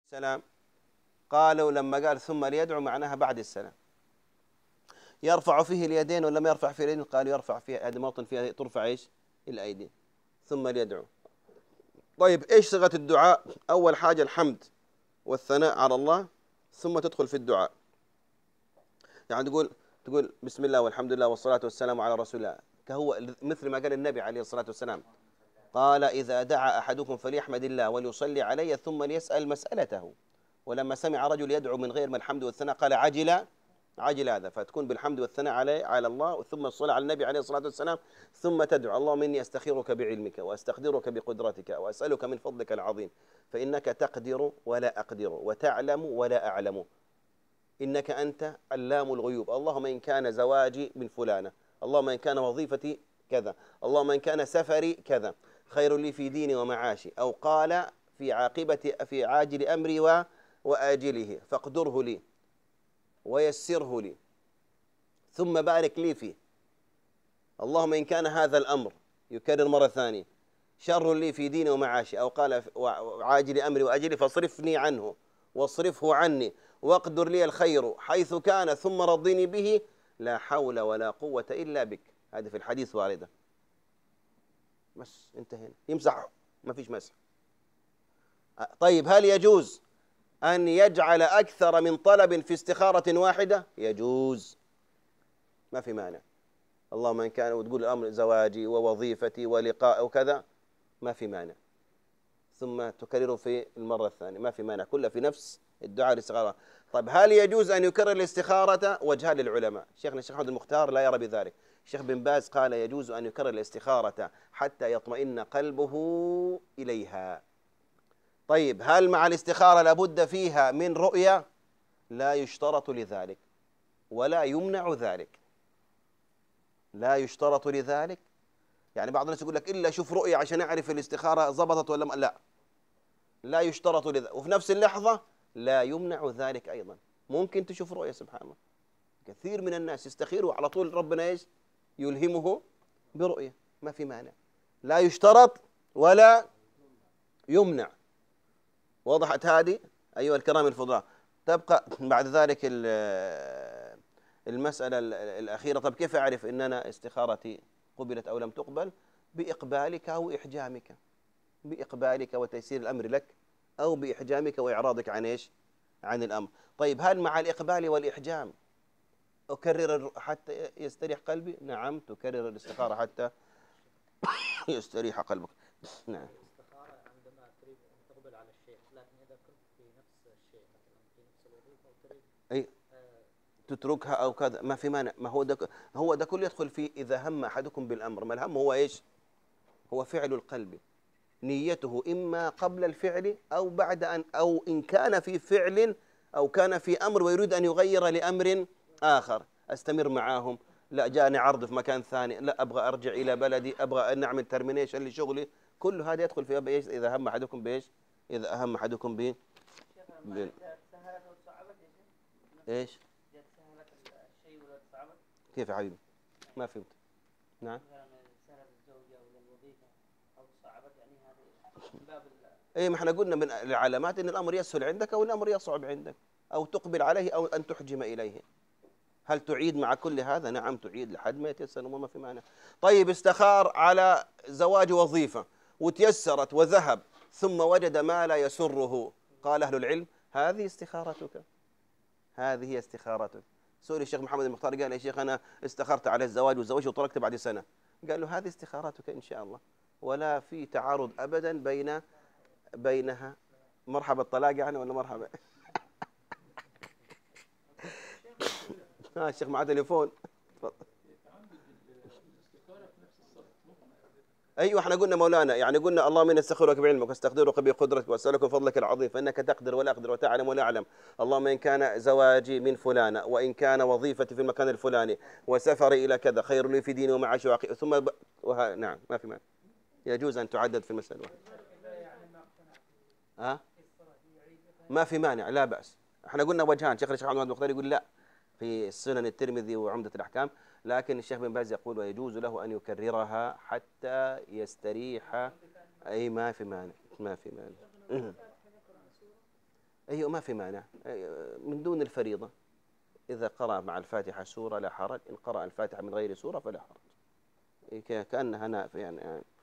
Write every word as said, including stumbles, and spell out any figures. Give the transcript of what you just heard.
السلام. قالوا لما قال ثم ليدعو معناها بعد السلام. يرفع فيه اليدين ولا ما يرفع فيه اليدين؟ قالوا يرفع فيها، هذا موطن فيها ترفع ايش؟ الايدي. ثم ليدعو. طيب ايش صيغة الدعاء؟ اول حاجة الحمد والثناء على الله، ثم تدخل في الدعاء. يعني تقول تقول بسم الله والحمد لله والصلاة والسلام على رسول الله، كهو مثل ما قال النبي عليه الصلاة والسلام، قال إذا دعا أحدكم فليحمد الله وليصلي علي ثم ليسأل مسألته. ولما سمع رجل يدعو من غير ما الحمد والثناء قال عجل عجل هذا. فتكون بالحمد والثناء عليه على الله، ثم الصلاة على النبي عليه الصلاة والسلام، ثم تدعو اللهم إني أستخيرك بعلمك وأستقدرك بقدرتك وأسألك من فضلك العظيم، فإنك تقدر ولا أقدر وتعلم ولا أعلم، إنك أنت علام الغيوب. اللهم إن كان زواجي من فلانة، اللهم إن كان وظيفتي كذا، اللهم إن كان سفري كذا، خير لي في ديني ومعاشي، أو قال في عاقبة في عاجل أمري وآجله فاقدره لي ويسره لي ثم بارك لي فيه. اللهم إن كان هذا الأمر، يكرر مرة ثانية، شر لي في ديني ومعاشي، أو قال عاجل أمري وأجلي فاصرفني عنه واصرفه عني واقدر لي الخير حيث كان ثم رضني به، لا حول ولا قوة إلا بك. هذا في الحديث واردة. بس انتهينا. يمسح؟ ما فيش مسح. طيب هل يجوز أن يجعل أكثر من طلب في استخارة واحدة؟ يجوز، ما في مانع. اللهم إن كان، وتقول الأمر زواجي ووظيفتي ولقاء وكذا، ما في مانع، ثم تكرره في المرة الثانية، ما في مانع، كلها في نفس الدعاء الاستخارة. طيب هل يجوز أن يكرر الاستخارة؟ وجهان للعلماء. شيخنا الشيخ أحمد المختار لا يرى بذلك. الشيخ بن باز قال يجوز أن يكرر الاستخارة حتى يطمئن قلبه إليها. طيب هل مع الاستخارة لابد فيها من رؤية؟ لا يشترط لذلك ولا يمنع ذلك، لا يشترط لذلك. يعني بعض الناس يقول لك إلا شوف رؤية عشان أعرف الاستخارة ضبطت ولا ما. لا، لا يشترط لذلك. وفي نفس اللحظة لا يمنع ذلك أيضا، ممكن تشوف رؤية. سبحان الله، كثير من الناس يستخيروا على طول ربنا إيش يلهمه برؤية، ما في مانع، لا يشترط ولا يمنع. وضحت هذه أيها الكرام الفضلاء؟ تبقى بعد ذلك المسألة الأخيرة. طب كيف أعرف إن أنا استخارتي قبلت أو لم تقبل؟ بإقبالك أو إحجامك، بإقبالك وتيسير الأمر لك، أو بإحجامك وإعراضك عن إيش؟ عن الأمر. طيب هل مع الإقبال والإحجام أكرر حتى يستريح قلبي؟ نعم، تكرر الاستخارة حتى يستريح قلبك. نعم. الاستخارة عندما تريد أن تقبل على الشيء، لكن إذا كنت في نفس الشيء مثلا في نفس الوظيفة وتريد أي تتركها أو كذا، ما في مانع. ما هو ده هو ده كله يدخل فيه إذا هم أحدكم بالأمر. ما الهم هو إيش؟ هو فعل القلب، نيته إما قبل الفعل أو بعد أن، أو إن كان في فعل أو كان في أمر ويريد أن يغير لأمر آخر. أستمر معاهم، لا جاني عرض في مكان ثاني، لا أبغى أرجع إلى بلدي، أبغى أن نعمل ترمينيشن لشغلي، كل هذا يدخل في باب إيش؟ إذا هم أحدكم بإيش؟ إذا أهم أحدكم ب ب- إيش؟ كيف يا حبيبي؟ ما فهمت. نعم. اي، ما احنا قلنا من العلامات ان الامر يسهل عندك او الامر يصعب عندك، او تقبل عليه او ان تحجم اليه. هل تعيد مع كل هذا؟ نعم تعيد لحد ما يتيسر الامور، ما في معنى. طيب استخار على زواج وظيفه وتيسرت وذهب، ثم وجد ما لا يسره، قال اهل العلم هذه استخارتك، هذه هي استخارتك. سوري الشيخ محمد المختار قال يا شيخ انا استخرت على الزواج وتزوجت وتركت بعد سنه، قال له هذه استخارتك ان شاء الله، ولا في تعارض ابدا بين بينها. مرحبا الطلاق يعني ولا مرحبا؟ ها الشيخ معاه تليفون. ايوه احنا قلنا مولانا، يعني قلنا اللهم اني استخيرك بعلمك واستقدرك بقدرتك واسالك من فضلك العظيم فانك تقدر ولا اقدر وتعلم ولا اعلم. اللهم ان كان زواجي من فلانه، وان كان وظيفتي في المكان الفلاني، وسفري الى كذا، خير لي في ديني ومعاشي وعقيدتي، ثم ب... وها... نعم ما في معنى، يجوز ان تعدد في المساله الواحده. ها؟ ما في مانع، لا باس. احنا قلنا وجهان، شيخ الشيخ محمد المختار يقول لا في السنن الترمذي وعمدة الأحكام، لكن الشيخ بن باز يقول ويجوز له أن يكررها حتى يستريح. أي ما في مانع، ما في مانع. أيوة ما في مانع، أيوة من دون الفريضة. إذا قرأ مع الفاتحة سورة لا حرج، إن قرأ الفاتحة من غير سورة فلا حرج. إيه، ك- كأنها نافلة يعني.